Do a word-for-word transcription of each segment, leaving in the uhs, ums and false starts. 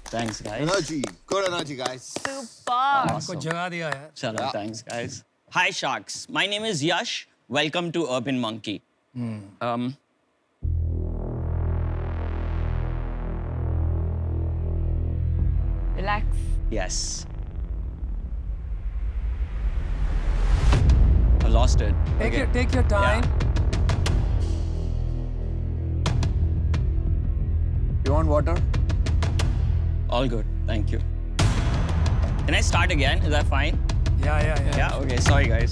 Thanks, guys. Energy. Good energy, guys. Super. आपको जगा दिया यार. Chalo, yeah. Thanks, guys. Hi, Sharks. My name is Yash. Welcome to Urban Monkey. Hmm. Um. Relax. Yes. I lost it. Take okay. your take your time. Yeah. You want water? All good. Thank you. Can I start again? Is that fine? Yeah, yeah, yeah. Yeah, okay. Sorry, guys.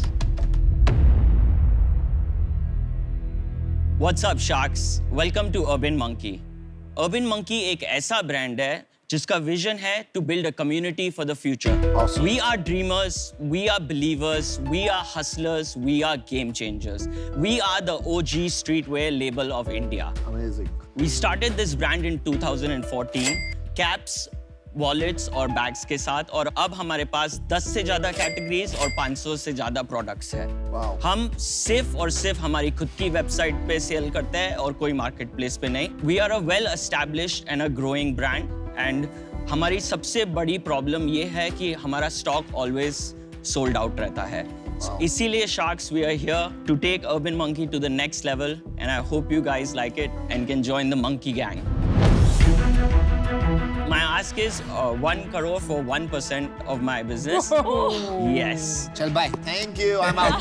What's up, Sharks? Welcome to Urban Monkey. Urban Monkey एक ऐसा brand है जिसका vision है to build a community for the future. Awesome. We are dreamers, we are believers, we are hustlers, we are game changers. We are the O G streetwear label of India. Amazing. We started this brand in two thousand fourteen. Caps, wallets और bags के साथ और अब हमारे पास दस से ज़्यादा categories और पाँच सौ से ज़्यादा products हैं। Wow. हम सिर्फ और सिर्फ हमारी खुद की वेबसाइट पे सेल करते हैं और कोई मार्केट प्लेस पे नहीं। We are a well established and a growing brand and हमारी सबसे बड़ी प्रॉब्लम ये है कि हमारा स्टॉक always sold out रहता है। Wow. इसीलिए Sharks, we are here to take Urban Monkey to the next level and I hope you guys like it and can join the Monkey Gang. My ask is uh, one crore for one percent of my business. Oh. Yes. Chal bye. Thank you. I'm out.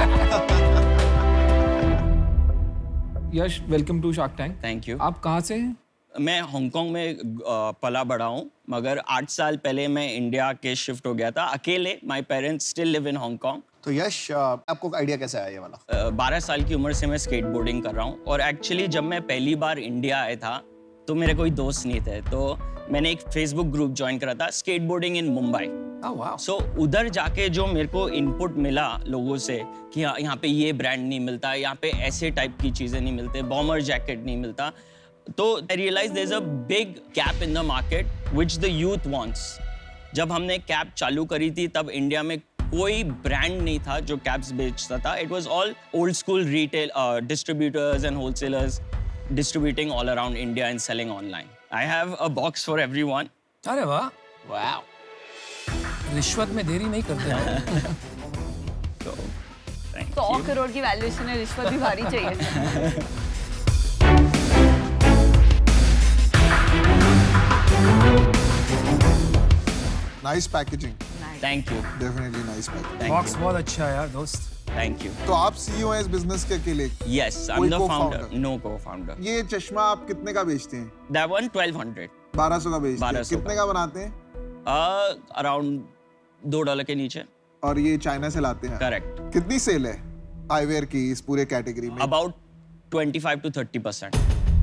Yash, welcome to Shark Tank. Thank you. आप कहाँ से हैं? मैं Hong Kong में uh, पला बड़ा हूँ, मगर आठ साल पहले मैं इंडिया के शिफ्ट हो गया था अकेले. My parents still live in Hong Kong. तो यश, आपको आइडिया कैसे आया ये वाला? बारह साल की उम्र से मैं स्केटबोर्डिंग कर रहा हूँ और एक्चुअली जब मैं पहली बार इंडिया आया था तो मेरे कोई दोस्त नहीं थे, तो मैंने एक फेसबुक ग्रुप ज्वाइन करा था, skateboarding in Mumbai. Oh, wow. So so, उधर जाके जो मेरे को इनपुट मिला लोगों से कि हाँ, यहाँ पे ये ब्रांड नहीं मिलता, यहाँ पे ऐसे टाइप की चीज़ें नहीं मिलते, बॉमर जैकेट नहीं मिलता, तो I realise there is a big gap in the market which the youth wants. जब हमने कैप चालू करी थी तब इंडिया में कोई ब्रांड नहीं था जो कैप्स बेचता था. It was all old school retail distributors and wholesalers distributing all around India and selling online. I have a box for everyone. अरे वाह. Wow. रिश्वत में देरी नहीं करते. So, thank सौ you. करोड़ की वैल्यूएशन है, रिश्वत भी भारी चाहिए. Nice packaging. Nice. Thank you. Definitely nice packaging. Thank box you. बहुत अच्छा है यार दोस्त. Thank you. तो आप सीईओ हैं इस बिजनेस के अकेले? Yes, I'm कोई the founder. co-founder? No co-founder. ये चश्मा आप कितने का बेचते हैं? That one twelve hundred. बारह सौ का बेचते हैं. बारह सौ कितने का। का बनाते हैं? Uh, around दो डॉलर के नीचे. और ये चाइना से लाते हैं? Correct. कितनी सेल है आईवेयर की इस पूरे कैटेगरी में? About twenty-five to thirty percent.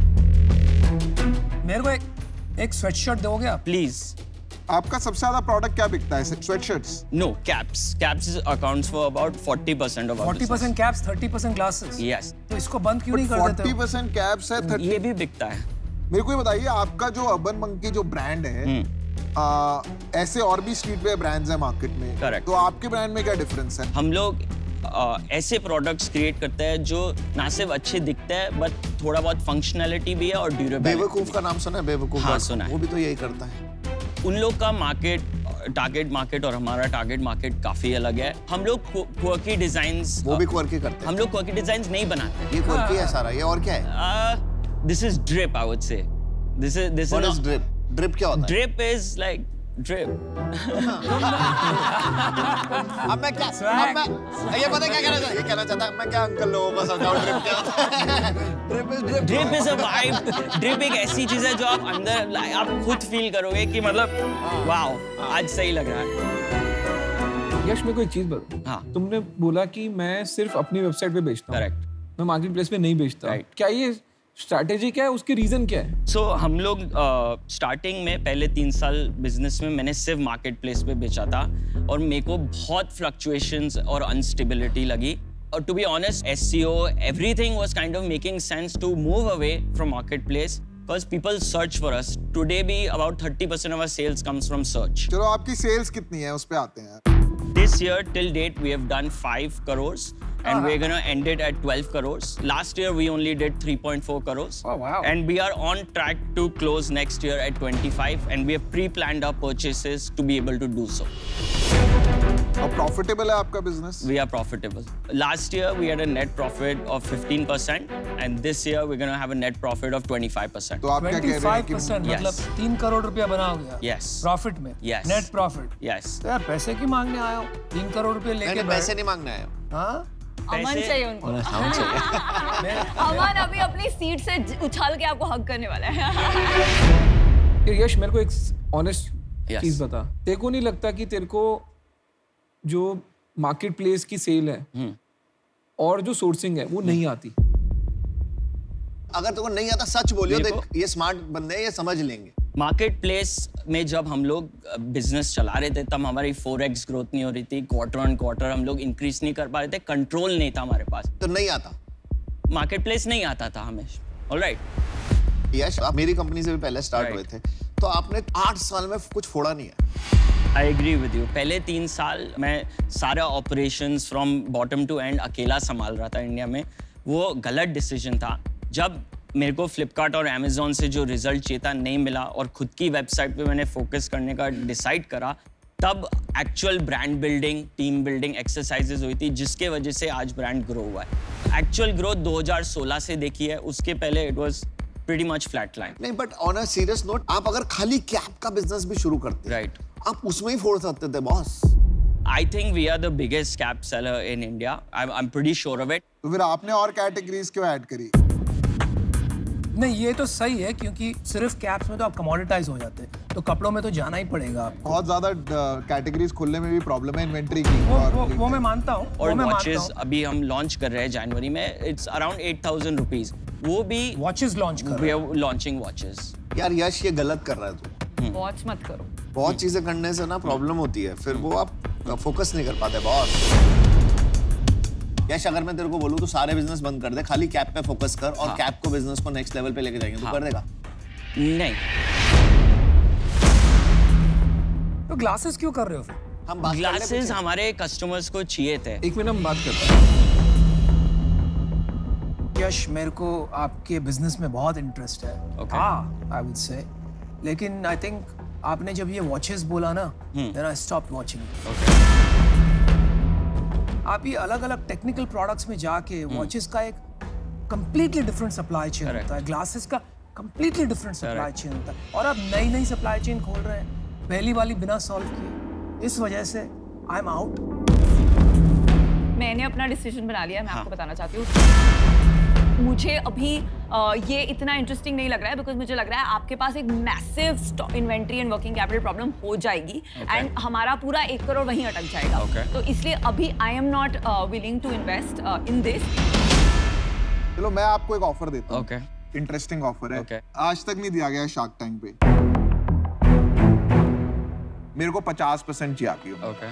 मेरे को एक एक स्वेटशर्ट दोगे आप? Please. आपका सबसे ज्यादा प्रोडक्ट क्या बिकता है? Sweatshirts? No, caps. Caps accounts for about forty percent of our forty percent business. Caps, thirty percent glasses. Yes. तो इसको बंद क्यों नहीं कर देते forty हो? percent कैप्स है, thirty ये भी बिकता है. मेरे को ये बताइए, आपका जो अर्बन मंकी जो ब्रांड है, आ, ऐसे और भी स्ट्रीटवेयर ब्रांड्स हैं मार्केट में. Correct. तो आपके ब्रांड में क्या डिफरेंस है? हम लोग आ, ऐसे प्रोडक्ट्स क्रिएट करते हैं जो ना सिर्फ अच्छे दिखते हैं बट थोड़ा बहुत फंक्शनैलिटी भी है और ड्यूरेबिलिटी. बेवकूफ का नाम सुना है? बेवकूफ? हाँ, सुना है. वो भी तो यही करता है. उन लोग का मार्केट, टारगेट मार्केट और हमारा टारगेट मार्केट काफी अलग है. हम लोग क्वर्की डिजाइन्स, वो भी क्वर्की करते हैं. हम लोग क्वर्की डिजाइन्स नहीं बनाते. ये क्वर्की है सारा. ये और क्या है? This is drip, I would say. This is this What is is drip? Drip क्या होता है? Drip is like drip. अब मैं क्या अब मैं ये पता क्या कहना चाहता ये कहना चाहता मैं क्या अंकल लोगों को समझाऊं ड्रिप क्या होता है? Drip is drip. Drip is a vibe. Drip एक ऐसी चीज है जो आप अंदर आप खुद फील करोगे कि मतलब वाओ, आज सही लग रहा है. यश, मेरे को एक चीज बताओ. हाँ. तुमने बोला कि मैं सिर्फ अपनी वेबसाइट पे बेचता हूँ. करेक्ट. मैं मार्केट प्लेस पे नहीं बेचता. Right. क्या ये स्ट्रैटेजी क्या है? उसकी रीजन क्या है? सो so, हम लोग स्टार्टिंग uh, में पहले तीन साल बिजनेस में मैंने सिर्फ मार्केट प्लेस पे बेचा था और मेरे को बहुत फ्लक्चुएशंस और अनस्टेबिलिटी लगी. और to be honest, SEO everything was kind of making sense to move away from marketplace because people search for us. Today भी about thirty percent of our sales comes from search. चलो, आपकी sales कितनी है उस पे आते हैं. This year till date we have done five crores. and we're gonna end it at twelve crores. Last year we only did three point four crores. Oh wow! And we are on track to close next year at twenty-five, and we have pre-planned our purchases to be able to do so. और profitable है आपका business? We are profitable. Last year we had a net profit of fifteen percent, and this year we're gonna have a net profit of twenty-five percent. तो आप क्या कह रहे हैं कि percent Yes. मतलब तीन करोड़ रुपया बना हो गया? Yes. प्रॉफिट में? Yes. Net profit? Yes. तो यार पैसे क्यों मांगने आए हो? तीन करोड़ रुपए लेके नहीं, पैसे नहीं मांगने आए हो। हाँ? अमन पैसे- चाहिए उनको। हाँ, चाहिए। अमन अभी अपनी सीट से ज- उछाल के आपको हक करने वाला है। ये यश मेरे को एक ऑनेस्ट Yes. चीज बता, तेरे को नहीं लगता कि तेरे को जो मार्केट प्लेस की सेल है और जो सोर्सिंग है वो नहीं आती? अगर तुमको नहीं आता सच बोलियो, मेरे देख ये स्मार्ट बंदे हैं, ये समझ लेंगे। मार्केट प्लेस में जब हम लोग बिजनेस चला रहे थे तब हमारी फोर एक्स ग्रोथ नहीं हो रही थी, क्वार्टर ऑन क्वार्टर हम लोग इंक्रीज नहीं कर पा रहे थे, कंट्रोल नहीं था हमारे पास, तो नहीं आता। मार्केट प्लेस नहीं आता था हमें। ऑलराइट, यश, आप मेरी कंपनी से भी पहले स्टार्ट Right. हुए थे, तो आपने आठ साल में कुछ फोड़ा नहीं है। I agree with you. पहले तीन साल मैं सारा operations from bottom to end अकेला संभाल रहा था इंडिया में। वो गलत डिसीजन था। जब मेरे को फ्लिपकार्ट और अमेजोन से जो रिजल्ट चाहिए था नहीं मिला और खुद की वेबसाइट पे मैंने फोकस करने का डिसाइड करा, तब actual brand building, team building exercises हुई थी, जिसके वजह से आज ब्रांड ग्रो हुआ है। एक्चुअल ग्रोथ दो हज़ार सोलह से देखी है, उसके पहले it was pretty much flat line. नहीं, but on a serious note, आप अगर खाली कैप का बिजनेस भी शुरू करते, Right. आप उसमें ही फोड़ सकते थे boss. I think we are the biggest cap seller in India. I'm, I'm pretty sure of it. तो फिर आपने और कैटेगरीज क्यों ऐड करी? नहीं, ये तो सही है क्योंकि सिर्फ कैप्स में तो आप कमोडिटाइज हो जाते हैं, तो कपड़ों में तो जाना ही पड़ेगा आपको। बहुत ज्यादा कैटेगरीज खोलने में भी प्रॉब्लम है इन्वेंटरी की। वो और वो, वो मैं मानता हूँ। और वो मैं मानता वॉचेस हूँ। अभी हम लॉन्च कर रहे हैं जनवरी में, it's around eight thousand rupees. वो भी वॉचेस लॉन्च कर वी रहे आर लॉन्चिंग वॉचेस। यार यश, ये गलत कर रहा है तू। वॉच मत करो। बहुत चीजें करने से ना प्रॉब्लम होती है, फिर वो आप फोकस नहीं कर पाते बॉस। यश, अगर मैं तेरे को बोलूँ तो सारे बिजनेस बंद कर दे, खाली कैप पे फोकस कर और हाँ. कैप को बिजनेस को नेक्स्ट लेवल पे लेके जाएंगे, तू हाँ. कर देगा? नहीं, तो ग्लासेस क्यों कर रहे हो फिर? हम बात कर ले ग्लासेस पीछे। हमारे कस्टमर्स को चाहिए थे। एक मिनट हम बात करते हैं। यश, मेरे को आपके बिजनेस में बहुत इंटरेस्ट है। Okay. हाँ, आई वुड से, लेकिन आई थिंक आपने जब ये वॉचेस बोला ना, देन आई स्टॉप्ड वाचिंग। आप ये अलग-अलग टेक्निकल प्रोडक्ट्स में जाके वॉचेस का एक completely different supply chain Correct. होता है, ग्लासेस का completely different supply Correct. Chain होता है, और आप नई नई सप्लाई चेन खोल रहे हैं, पहली वाली बिना सॉल्व किए। इस वजह से आई एम आउट। मैंने अपना डिसीजन बना लिया है, मैं हाँ. आपको बताना चाहती हूँ। मुझे अभी आ, ये इतना इंटरेस्टिंग नहीं लग रहा है, बिकॉज मुझे लग रहा है आपके पास एक massive inventory and working capital problem हो जाएगी, एंड Okay. हमारा पूरा एक करोड़ वहीं अटक जाएगा। Okay. तो इसलिए अभी I am not willing to invest in this. चलो मैं आपको एक ऑफर देता हूँ। ओके, इंटरेस्टिंग ऑफर है। Okay. आज तक नहीं दिया गया शार्क टैंक पे। मेरे को पचास परसेंट चाहिए आपकी। ओके,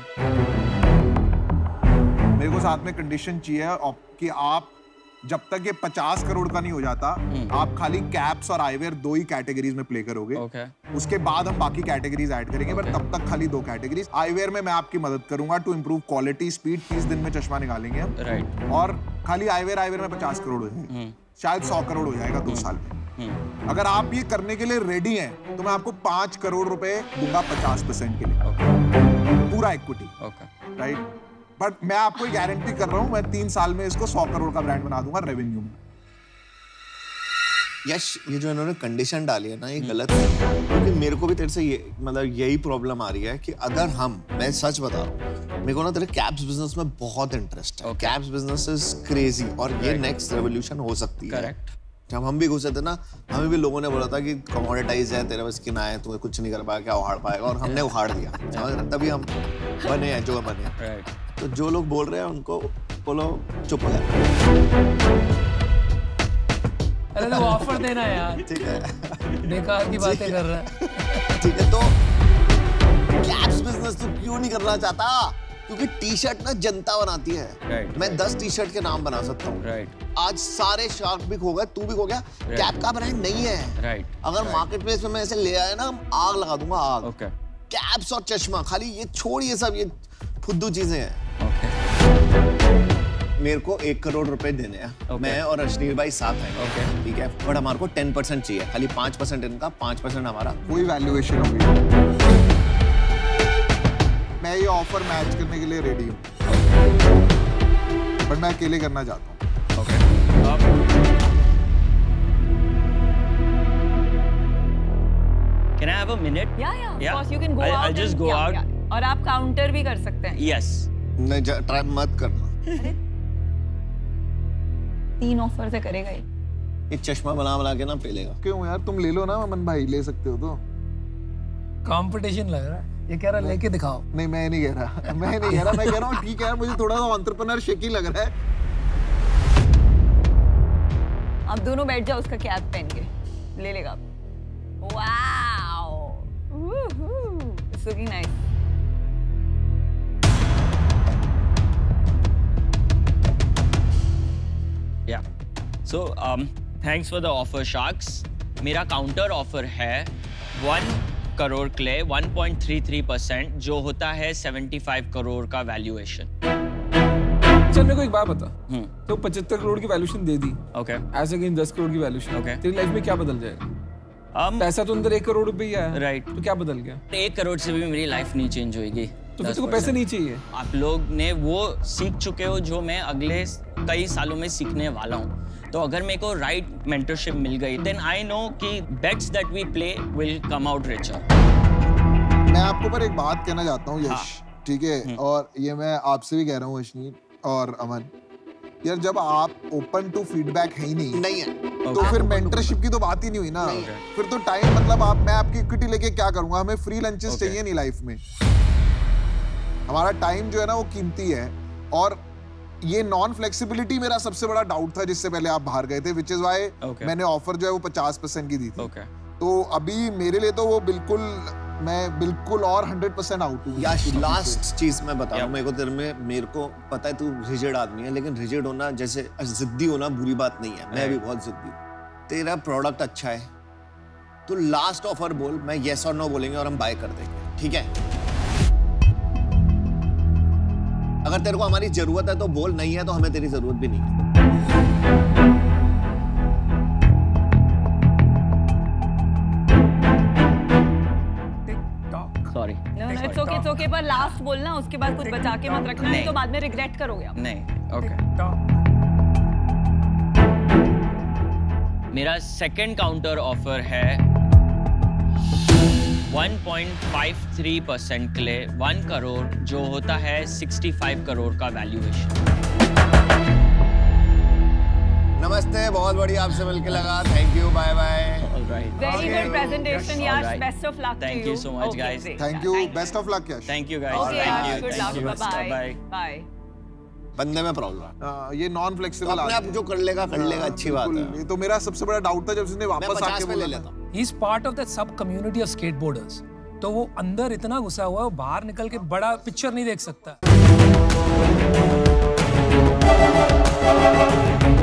मेरे को साथ में कंडीशन चाहिए और कि आप जब तक ये पचास करोड़ का नहीं हो जाता, आप खाली कैप्स और आईवेयर दो ही कैटेगरीज में प्ले करोगे। ओके, उसके बाद हम बाकी कैटेगरीज ऐड करेंगे, पर Okay. तब तक खाली दो कैटेगरीज। आईवेयर में मैं आपकी मदद करूंगा टू इंप्रूव क्वालिटी, स्पीड। तीस दिन में चश्मा निकालेंगे हम। राइट। और खाली आईवेयर आईवेयर में पचास करोड़ हो जाएगा, शायद सौ करोड़ हो जाएगा दो साल में। अगर आप ये करने के लिए रेडी हैं तो मैं आपको पांच करोड़ रुपए दूंगा पचास परसेंट के लिए, पूरा इक्विटी। ओके, राइट, बट मैं आपको गारंटी कर रहा हूं, मैं तीन साल में इसको सौ करोड़ का ब्रांड बना दूंगा रेवेन्यू में। यश, ये जो इन्होंने कंडीशन डाली है ना, ये गलत है, क्योंकि मेरे को भी तेरे से ये मतलब यही प्रॉब्लम आ रही है कि अगर हम, मैं सच बता रहा हूँ, मेरे को ना तेरे कैप्स बिजनेस में बहुत इंटरेस्ट है। Okay. Caps business is crazy और ये Right. नेक्स्ट रेवोल्यूशन हो सकती है। करेक्ट। जब हम भी घुसे थे ना, हमें भी लोगों ने बोला था कि कमोडिटाइज है, तेरे बस की ना है, तुम्हें कुछ नहीं कर पाया, क्या उखाड़ पाएगा, और हमने उखाड़ दिया। समझ रहे? तभी हम बने हैं जो बने हैं। राइट। तो जो लोग बोल रहे हैं उनको बोलो चुप हो जाए। अरे तो ऑफर देना यार, ठीक है, बेकार की बातें कर रहा है। ठीक है। तो कैप्स बिजनेस तो क्यों नहीं करना चाहता? क्योंकि टी शर्ट ना जनता बनाती है। Right, मैं दस टी शर्ट के नाम बना सकता हूँ। राइट, आज सारे शार्क भी खो गए, तू भी खो गया। कैप का ब्रांड नहीं है। राइट। अगर मार्केट प्लेस में मैं ऐसे ले आया ना, आग लगा दूंगा, आग। ओके, कैप्स और चश्मा, खाली ये छोड़, ये सब ये फुद्दू चीजें हैं। ओके। मेरे को एक करोड़ रुपए देने हैं Okay. मैं और अश्नीर भाई साथ हैं Okay. ठीक है बट हमारे को टेन परसेंट चाहिए खाली पाँच परसेंट इनका पाँच परसेंट हमारा कोई वैल्यूएशन होगी मैं ये ऑफर मैच करने के लिए रेडी हूँ बट मैं अकेले करना चाहता हूँ Okay. Um, Can I have a minute? Yeah, yeah. Of Yeah. course, you can go I'll- out. I'll just and- go yeah, out. yeah. और आप काउंटर भी कर सकते हैं. Yes. नहीं ट्राई मत करना तीन ऑफर से करेगा ही. ये चश्मा बना बना के ना पेलेगा क्यों यार तुम ले लो ना अमन भाई ले सकते हो तो कंपटीशन लग रहा है ये कह रहा है लेके दिखाओ नहीं मैं नहीं कह रहा मैं नहीं कह रहा मैं कह रहा हूँ ठीक है यार मुझे थोड़ा सा एंटरप्रेन्योर शेकी लग रहा है आप दोनों बैठ जाओ उसका कैप पहन के ले लेगा. Wow. It's looking nice. Yeah. So, um, thanks for the offer, Sharks. मेरा काउंटर ऑफर है वन करोड़ क्ले one point three three percent जो होता है पचहत्तर करोड़ का वैल्यूएशन. चल मेरे को एक बात बता हम्म. तो पचहत्तर करोड़ की वैल्यूएशन दे दी Okay. ऐसे अगेन दस करोड़ की वैल्यूएशन Okay. तेरी लाइफ में क्या बदल जाएगा Um, पैसा तो अंदर एक करोड़ रुपए ही आया Right. तो क्या बदल गया एक करोड़ से भी मेरी लाइफ नहीं चेंज होगी. तो फिर तुमको पैसे नहीं चाहिए आप लोग ने वो सीख चुके हो जो मैं अगले कई सालों में सीखने वाला हूँ. तो अगर मेरे को राइट मेंटरशिप मिल गई देन आई नो कि bets that we play will come out richer. मैं आपको पर एक बात कहना चाहता हूँ यश ठीक है और ये मैं आपसे भी कह रहा हूँ अश्नीर और अमन यार जब आप ओपन टू फीडबैक है ही नहीं नहीं है तो फिर मेंटरशिप की तो बात ही नहीं हुई ना फिर तो टाइम मतलब आप मैं आपकी इक्विटी लेके क्या करूंगा हमें फ्री लंचेस चाहिए नहीं लाइफ में हमारा टाइम जो है ना वो कीमती है और ये नॉन फ्लेक्सिबिलिटी मेरा सबसे बड़ा डाउट था जिससे पहले आप बाहर गए थे विच इज वाई मैंने ऑफर जो है वो पचास परसेंट की दी थी Okay. तो अभी मेरे लिए तो वो बिल्कुल मैं बिल्कुल और हंड्रेड परसेंट आउट हूँ यार लास्ट चीज मैं बता रहा हूँ Yeah. मेरे को तेरे में मेरे को पता है तू रिजिड आदमी है लेकिन रिजिड होना जैसे जिद्दी होना बुरी बात नहीं है मैं भी बहुत जिद्दी हूँ तेरा प्रोडक्ट अच्छा है तो लास्ट ऑफर बोल मैं येस और नो बोलेंगे और हम बाय कर देंगे ठीक है अगर तेरे को हमारी जरूरत है तो बोल नहीं है तो हमें तेरी जरूरत भी नहीं है sorry. No, no, it's okay, it's okay. पर लास्ट बोलना उसके बाद कुछ बचा के मत रखना नहीं तो बाद में रिग्रेट करोगे आप. नहीं. Okay. मेरा सेकंड काउंटर ऑफर है one point five three percent के लिए वन करोड़ जो होता है पैंसठ करोड़ का वैल्यूएशन. नमस्ते बहुत बढ़िया आपसे मिलके लगा thank you bye bye All right. Very good presentation, All Yash. right. Best of luck Thank to you. you so much, Okay, guys. great. Thank Yeah, you thank you. Best of luck Yash Thank you guys. Okay, Thank Yash. you. Good Thank luck. you. Bye-bye. Bye. Bye. बंदे में problem है हाँ, ये non तो flexible अपने आप जो कर लेगा कर लेगा अच्छी बात है ये तो मेरा सबसे बड़ा डाउट था जब उसने मैं वापस पचास आके में ले बोला लेता हूँ he is part of that sub community of skateboarders तो वो अंदर इतना घुसा हुआ है वो बाहर निकल के बड़ा पिक्चर नहीं देख सकता